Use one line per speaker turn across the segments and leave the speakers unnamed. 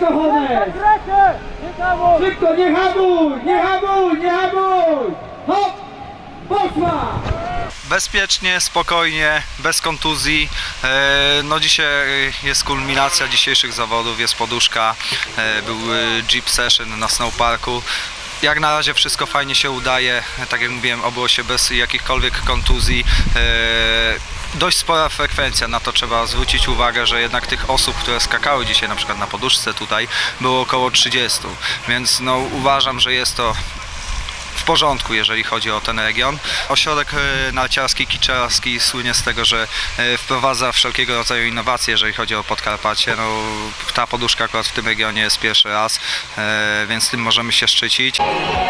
Kochonek! Szybko, nie hamuj, nie hamuj, nie hamuj! Hop! Poszła!
Bezpiecznie, spokojnie, bez kontuzji. No dzisiaj jest kulminacja dzisiejszych zawodów, jest poduszka, był jeep session na snowparku. Jak na razie wszystko fajnie się udaje, tak jak mówiłem, obyło się bez jakichkolwiek kontuzji. Dość spora frekwencja, na to trzeba zwrócić uwagę, że jednak tych osób, które skakały dzisiaj na przykład na poduszce tutaj, było około 30, więc no uważam, że jest to w porządku, jeżeli chodzi o ten region. Ośrodek narciarski Kiczerski słynie z tego, że wprowadza wszelkiego rodzaju innowacje, jeżeli chodzi o Podkarpacie. No, ta poduszka akurat w tym regionie jest pierwszy raz, więc tym możemy się szczycić.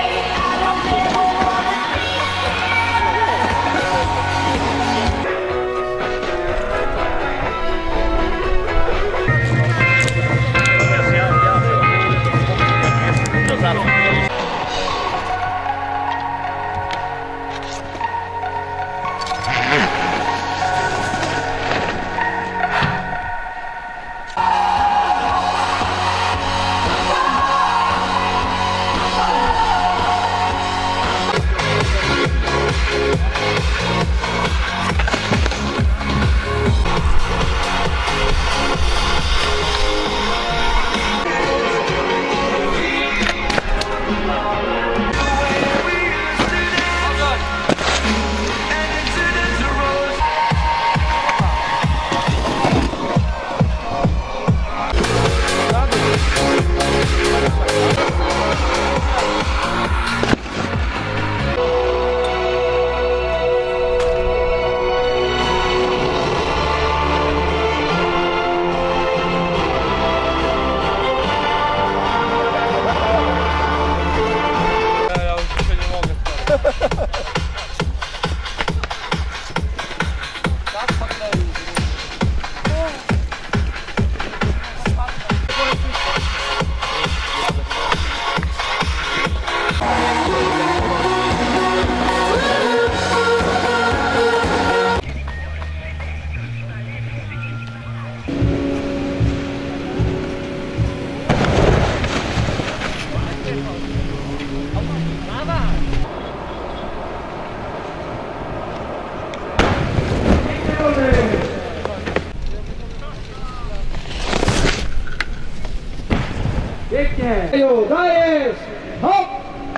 Pięknie! Dajesz! Hop!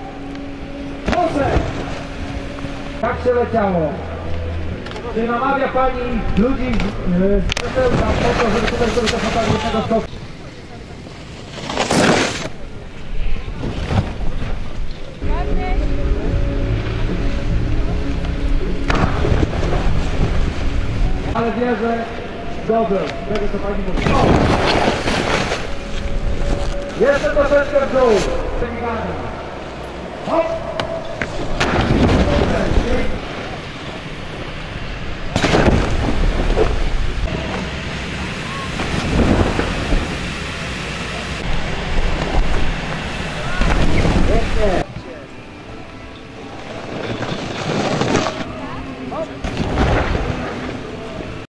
Proszę! Tak się leciało. Czy namawia Pani ludzi z Krzesełka po to, żeby tutaj zrobić fotograficznego skoku? Ale wierzę, dobrze, tego co Pani mówi. Jeszcze troszeczkę w dół.